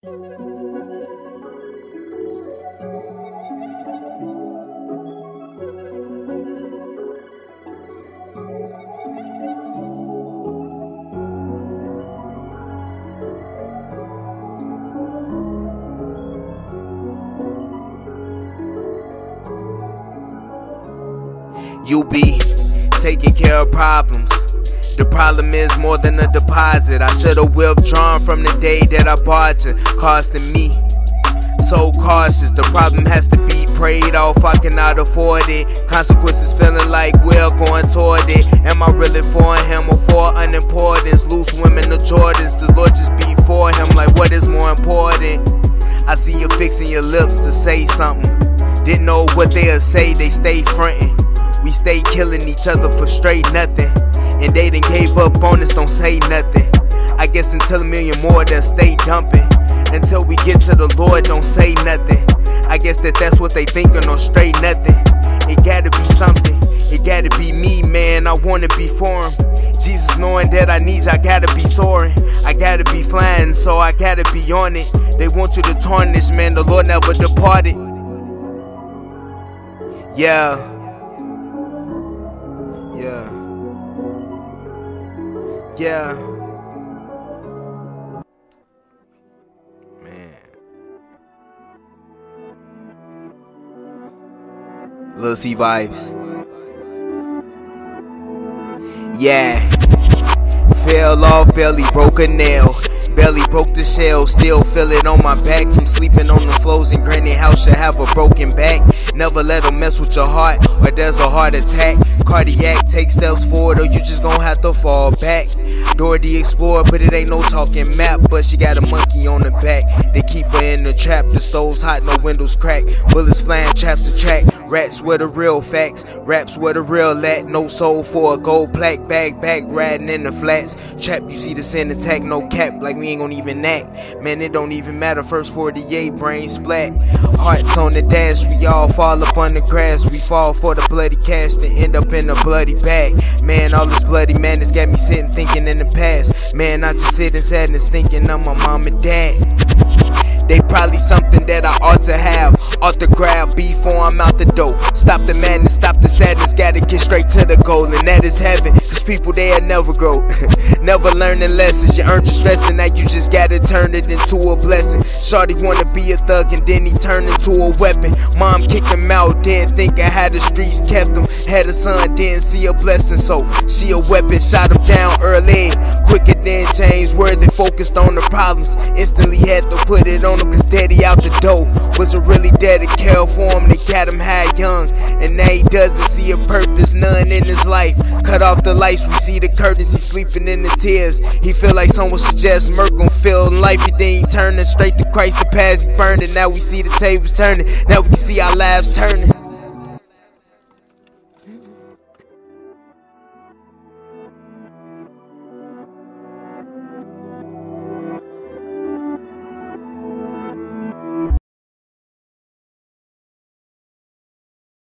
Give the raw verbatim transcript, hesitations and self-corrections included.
You be taking care of problems. The problem is more than a deposit. I should've withdrawn from the day that I bought you, costing me so cautious. The problem has to be prayed off, I cannot afford it. Consequences feeling like we're going toward it. Am I really for him or for unimportance? Loose women or Jordans, the Lord just be for him. Like what is more important? I see you fixing your lips to say something. Didn't know what they'll say, they stay frontin'. We stay killing each other for straight nothing. And they done gave up on us, don't say nothing. I guess until a million more they'll stay dumping. Until we get to the Lord, don't say nothing. I guess that that's what they thinking, or straight nothing. It gotta be something, it gotta be me, man, I wanna be for him. Jesus knowing that I need you, I gotta be soaring. I gotta be flying, so I gotta be on it. They want you to tarnish, man, the Lord never departed. Yeah. Yeah. Yeah. Man. Lil C vibes. Yeah. Fell off, belly broke a nail. Belly broke the shell, still feel it on my back from sleeping on the floors in granny house. Should have a broken back. Never let them mess with your heart, or there's a heart attack. Cardiac, take steps forward or you just gon' have to fall back. Dora the Explorer, but it ain't no talking map. But she got a monkey on the back. They keep her in the trap. The stove's hot, no windows crack. Bullets flying, traps attract. Rats were the real facts. Raps were the real at. No soul for a gold plaque. Bag back, riding in the flats. Trap, you see the sin attack, no cap. Like we ain't gon' even act. Man, it don't even matter. First forty-eight, brain splat. Hearts on the dash, we all fall up on the grass. We fall for the bloody cash to end up in a bloody bag. Man, all this bloody madness got me sitting thinking in the past. Man, I just sit in sadness thinking of my mom and dad. They probably something that I ought to have. Ought to grab before I'm out the door. Stop the madness, stop the sadness. Gotta get straight to the goal, and that is heaven. Cause people they'll never grow. Never learning lessons. You earned your stress and now you just gotta turn it into a blessing. Shorty wanna be a thug and then he turned into a weapon. Mom kicked him out, didn't think I had the streets kept him. Had a son, didn't see a blessing, so she a weapon. Shot him down early, quicker than James Worthy. Focused on the problems, instantly had to put it on him. Cause daddy out the door wasn't really there to care for him. They got him high young, and now he doesn't see a purpose, none in his life. Cut off the lights, we see the curtains, he sleeping in the tears. He feel like someone should just murk him, feel life, and then he turning straight to Christ. The past he burning, now we see the tables turning. Now we can see our lives turning.